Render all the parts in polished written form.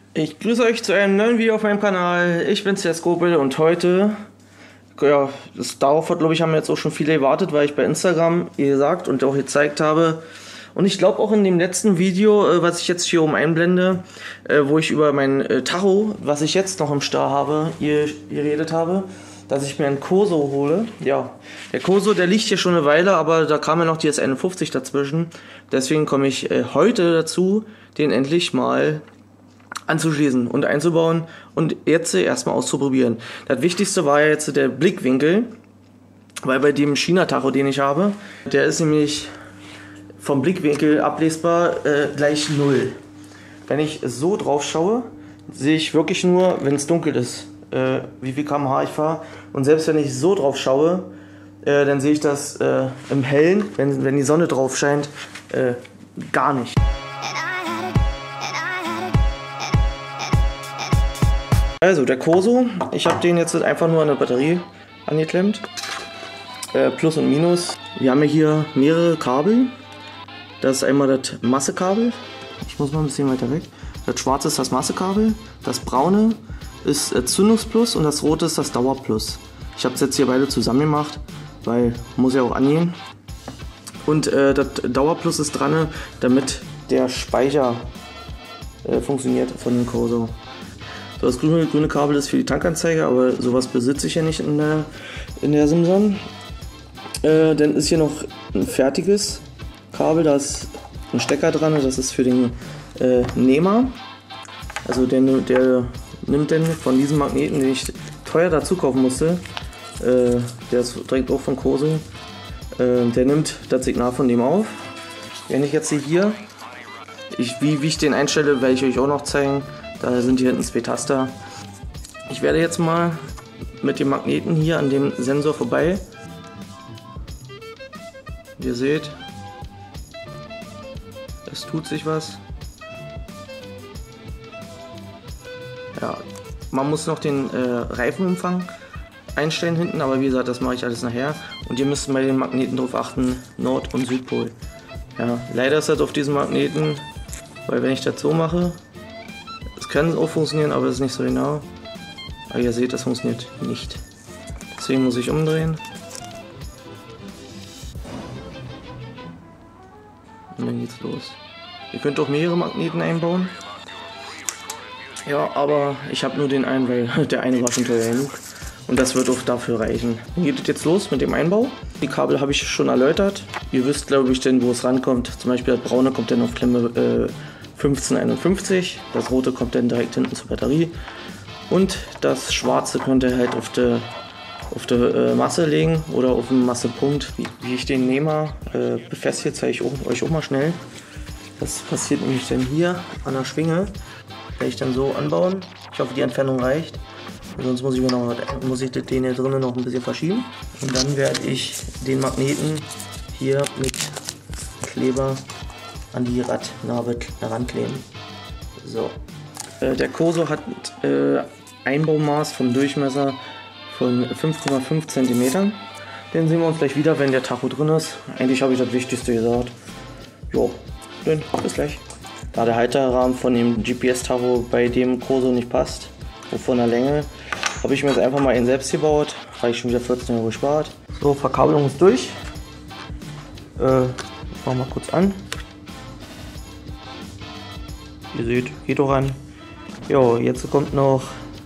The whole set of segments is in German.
Ich grüße euch zu einem neuen Video auf meinem Kanal. Ich bin's, der Skopel, und heute, ja, darauf hat, glaube ich, haben jetzt auch schon viele gewartet, weil ich bei Instagram gesagt und auch gezeigt habe. Und ich glaube auch in dem letzten Video, was ich jetzt hier oben einblende, wo ich über mein Tacho, was ich jetzt noch im Stall habe, geredet habe, dass ich mir einen Corso hole. Ja, der Corso, der liegt hier schon eine Weile, aber da kam ja noch die S51 dazwischen. Deswegen komme ich heute dazu, den endlich mal anzuschließen und einzubauen und jetzt erstmal auszuprobieren. Das Wichtigste war ja jetzt der Blickwinkel, weil bei dem China-Tacho, den ich habe, der ist nämlich vom Blickwinkel ablesbar gleich 0. Wenn ich so drauf schaue, sehe ich wirklich nur, wenn es dunkel ist, wie viel km/h ich fahre. Und selbst wenn ich so drauf schaue, dann sehe ich das im Hellen, wenn die Sonne drauf scheint, gar nicht. Also der Corso, ich habe den jetzt einfach nur an der Batterie angeklemmt, Plus und Minus. Wir haben ja hier mehrere Kabel. Das ist einmal das Massekabel, ich muss mal ein bisschen weiter weg. Das schwarze ist das Massekabel, das braune ist Zündungsplus und das rote ist das Dauerplus. Ich habe es jetzt hier beide zusammen gemacht, weil muss ja auch angehen. Und das Dauerplus ist dran, damit der Speicher funktioniert von dem Corso. So, das grüne Kabel ist für die Tankanzeige, aber sowas besitze ich ja nicht in der Simson. Dann ist hier noch ein fertiges Kabel, da ist ein Stecker dran, das ist für den Nehmer. Also der nimmt dann von diesem Magneten, den ich teuer dazu kaufen musste, der ist direkt auch von Corso, der nimmt das Signal von dem auf. Wenn ich jetzt hier, wie ich den einstelle, werde ich euch auch noch zeigen. Da sind hier hinten zwei Taster. Ich werde jetzt mal mit dem Magneten hier an dem Sensor vorbei. Ihr seht, es tut sich was. Ja, man muss noch den Reifenumfang einstellen hinten, aber wie gesagt, das mache ich alles nachher. Und ihr müsst bei den Magneten darauf achten, Nord- und Südpol. Ja, leider ist das auf diesem Magneten, weil wenn ich das so mache, kann auch funktionieren, aber das ist nicht so genau. Aber ihr seht, das funktioniert nicht. Deswegen muss ich umdrehen. Und dann geht's los. Ihr könnt auch mehrere Magneten einbauen. Ja, aber ich habe nur den einen, weil der eine war schon teuer genug. Und das wird auch dafür reichen. Dann geht es jetzt los mit dem Einbau. Die Kabel habe ich schon erläutert. Ihr wisst, glaube ich, denn, wo es rankommt. Zum Beispiel das braune kommt dann auf Klemme 1551, das rote kommt dann direkt hinten zur Batterie und das schwarze könnt ihr halt auf der Masse legen oder auf den Massepunkt. Wie ich den Nehmer befestige, zeige ich euch auch mal schnell. Das passiert nämlich dann hier an der Schwinge, werde ich dann so anbauen. Ich hoffe, die Entfernung reicht, sonst muss ich den hier drinnen noch ein bisschen verschieben. Und dann werde ich den Magneten hier mit Kleber an die Radnabe herankleben. So. Der Corso hat Einbaumaß vom Durchmesser von 5,5 cm. Den sehen wir uns gleich wieder, wenn der Tacho drin ist. Eigentlich habe ich das Wichtigste gesagt. Jo, dann bis gleich. Da der Halterrahmen von dem GPS-Tacho bei dem Corso nicht passt, und von der Länge, habe ich mir jetzt einfach mal einen selbst gebaut. Habe ich schon wieder 14 Euro gespart. So, Verkabelung ist durch. Ich mache mal kurz an. Ihr seht, geht auch an. Jo, jetzt kommt noch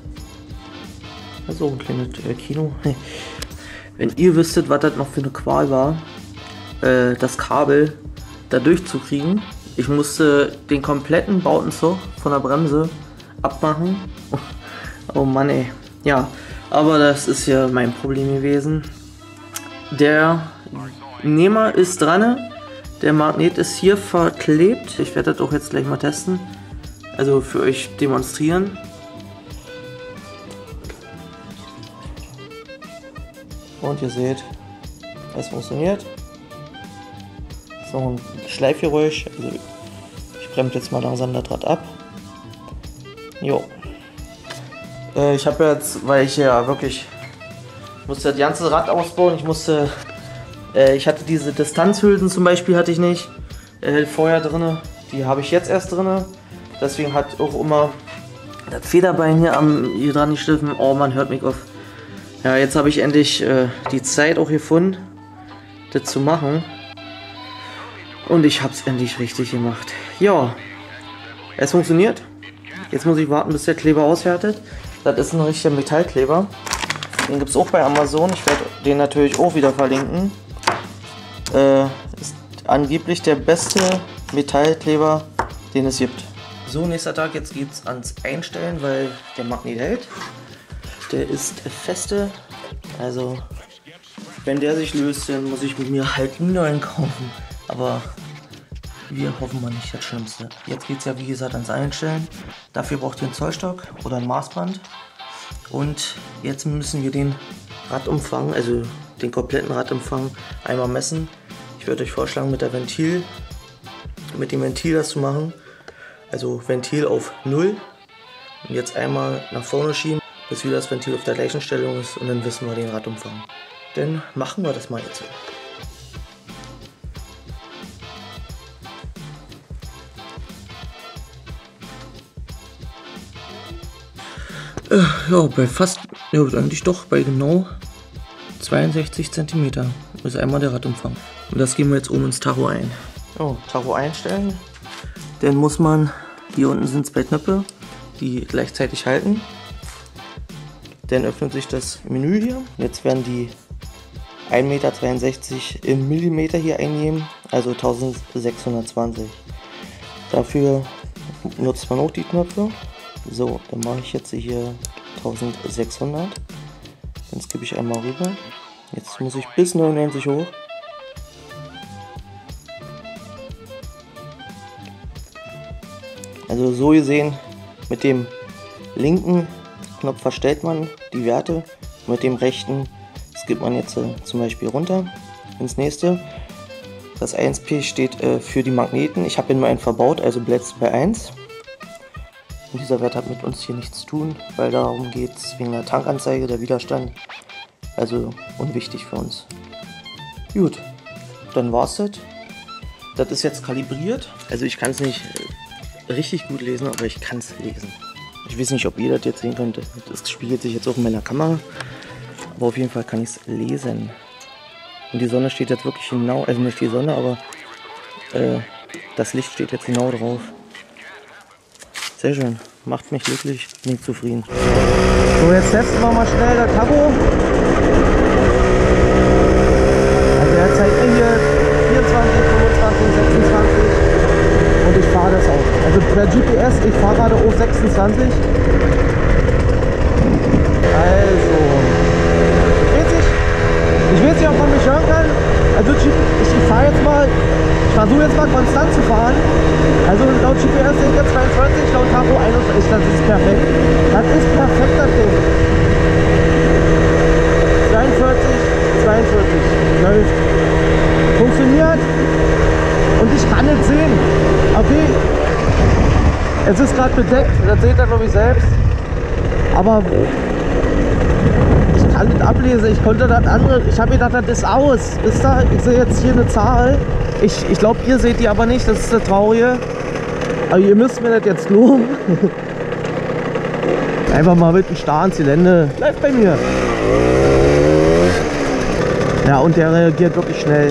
so ein kleines Kino. Wenn ihr wüsstet, was das noch für eine Qual war, das Kabel da durchzukriegen. Ich musste den kompletten Bautenzug von der Bremse abmachen. Oh Mann, ey. Ja, aber das ist ja mein Problem gewesen. Der Nehmer ist dran. Der Magnet ist hier verklebt. Ich werde das auch jetzt gleich mal testen. Also für euch demonstrieren. Und ihr seht, es funktioniert. So ein Schleifgeräusch. Also ich bremse jetzt mal langsam das Rad ab. Jo. Ich habe jetzt, weil ich ja wirklich musste das ganze Rad ausbauen. Ich hatte diese Distanzhülsen zum Beispiel hatte ich nicht vorher drin. Die habe ich jetzt erst drin. Deswegen hat auch immer Das Federbein hier dran geschliffen. Oh, man hört mich auf. Ja, jetzt habe ich endlich die Zeit auch gefunden, das zu machen. Und ich habe es endlich richtig gemacht. Ja, es funktioniert. Jetzt muss ich warten, bis der Kleber aushärtet. Das ist ein richtiger Metallkleber. Den gibt es auch bei Amazon. Ich werde den natürlich auch wieder verlinken. Ist angeblich der beste Metallkleber, den es gibt. So, nächster Tag, jetzt geht es ans Einstellen, weil der Magnet hält. Der ist feste, also wenn der sich löst, dann muss ich mit mir halt einen neuen kaufen. Aber wir hoffen mal nicht das Schlimmste. Jetzt geht es ja wie gesagt ans Einstellen. Dafür braucht ihr einen Zollstock oder ein Maßband. Und jetzt müssen wir den Radumfang, also den kompletten Radumfang einmal messen. Ich würde euch vorschlagen, mit dem Ventil das zu machen. Also Ventil auf 0 und jetzt einmal nach vorne schieben, bis wieder das Ventil auf der gleichen Stellung ist, und dann wissen wir den Radumfang. Dann machen wir das mal jetzt. Ja, bei fast, ja, eigentlich doch bei genau 62 cm ist einmal der Radumfang. Und das geben wir jetzt oben ins Tacho ein. Oh, Tacho einstellen. Dann muss man, hier unten sind 2 Knöpfe, die gleichzeitig halten. Dann öffnet sich das Menü hier. Jetzt werden die 1,62 Meter im Millimeter hier eingeben, also 1620. Dafür nutzt man auch die Knöpfe. So, dann mache ich jetzt hier 1600. Dann skippe ich einmal rüber. Jetzt muss ich bis 99 hoch. Also so gesehen, mit dem linken Knopf verstellt man die Werte, mit dem rechten skippt man jetzt zum Beispiel runter ins nächste. Das 1P steht für die Magneten. Ich habe hier nur einen verbaut, also bleibt bei 1. Und dieser Wert hat mit uns hier nichts zu tun, weil darum geht es wegen der Tankanzeige, der Widerstand. Also unwichtig für uns. Gut, dann war's das. Das ist jetzt kalibriert. Also ich kann es nicht richtig gut lesen, aber ich kann es lesen. Ich weiß nicht, ob ihr das jetzt sehen könnt. Das spiegelt sich jetzt auch in meiner Kamera. Aber auf jeden Fall kann ich es lesen. Und die Sonne steht jetzt wirklich genau, also nicht die Sonne, aber das Licht steht jetzt genau drauf. Sehr schön, macht mich glücklich, bin ich zufrieden. So, jetzt testen wir mal schnell das Tacho. Also er zeigt mir hier 24, 25, 26 und ich fahre das auch. Also per GPS, ich fahre gerade auf 26. Also, ich weiß nicht, ob man mich hören kann. Also ich fahre jetzt mal, ich versuche jetzt mal konstant zu fahren. Also laut GPS sind jetzt 42, laut Tacho 21, das ist perfekt. Das ist perfekt, das Ding. 42, 42, läuft. Funktioniert. Und ich kann es sehen. Okay. Es ist gerade bedeckt, das seht ihr glaube ich selbst. Aber ich kann das ablesen, ich konnte das andere, ich habe gedacht, das ist aus. Ist da, ich sehe jetzt hier eine Zahl. Ich glaube, ihr seht die aber nicht, das ist das Traurige. Aber ihr müsst mir das jetzt loben. Einfach mal mit dem starren Zylinder. Bleibt bei mir. Ja, und der reagiert wirklich schnell.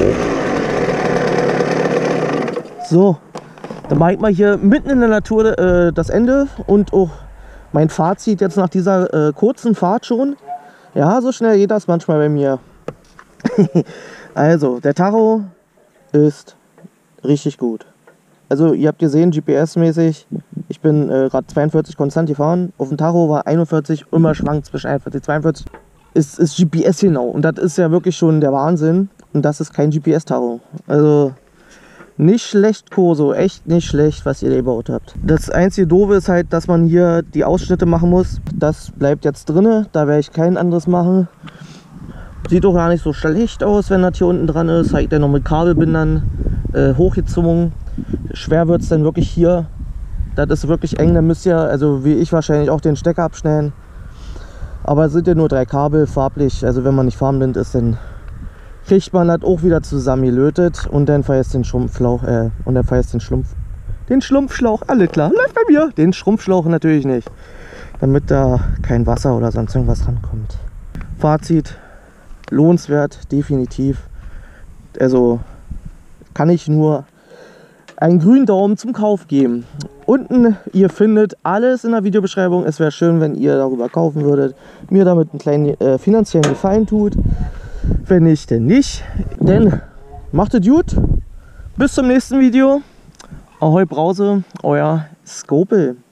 So, dann mache ich mal hier mitten in der Natur das Ende und auch mein Fazit jetzt nach dieser kurzen Fahrt schon. Ja, so schnell geht das manchmal bei mir. Also, der Tacho ist richtig gut. Also, ihr habt gesehen, GPS-mäßig, ich bin gerade 42 konstant gefahren. Auf dem Tacho war 41, immer schwankt zwischen 41 und 42. Ist GPS genau. Und das ist ja wirklich schon der Wahnsinn. Und das ist kein GPS-Tacho. Also, nicht schlecht, Corso, echt nicht schlecht, was ihr gebaut habt. Das einzige Doofe ist halt, dass man hier die Ausschnitte machen muss. Das bleibt jetzt drinne, da werde ich kein anderes machen. Sieht doch gar nicht so schlecht aus, wenn das hier unten dran ist. Habe ich dann noch mit Kabelbindern hochgezogen. Schwer wird es dann wirklich hier. Das ist wirklich eng, da müsst ihr, also wie ich wahrscheinlich, auch den Stecker abschneiden. Aber es sind ja nur 3 Kabel, farblich, also wenn man nicht farbenblind ist, dann kriegt man das auch wieder zusammengelötet und dann feuerst den Schlumpf Den Schlumpfschlauch, alle klar, läuft bei mir. Den Schrumpfschlauch natürlich nicht, damit da kein Wasser oder sonst irgendwas rankommt. Fazit, lohnenswert, definitiv. Also kann ich nur einen grünen Daumen zum Kauf geben. Unten, ihr findet alles in der Videobeschreibung. Es wäre schön, wenn ihr darüber kaufen würdet. Mir damit einen kleinen finanziellen Gefallen tut. Wenn nicht, dann nicht. Denn macht es gut. Bis zum nächsten Video. Ahoi Brause, euer Skopel.